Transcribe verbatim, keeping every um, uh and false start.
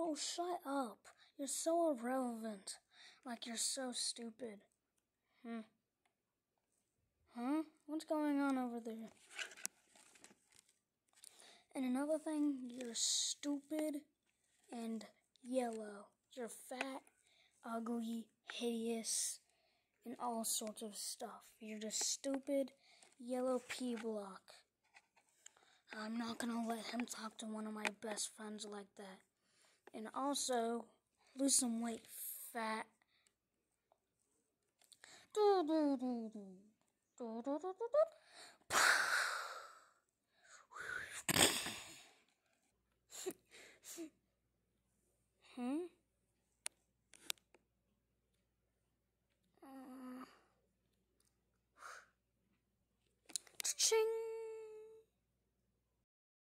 Oh, shut up. You're so irrelevant. Like, you're so stupid. Hmm. Huh? What's going on over there? And another thing, you're stupid and yellow. You're fat, ugly, hideous, and all sorts of stuff. You're just stupid, yellow P-block. I'm not gonna let him talk to one of my best friends like that. And also, lose some weight, fat.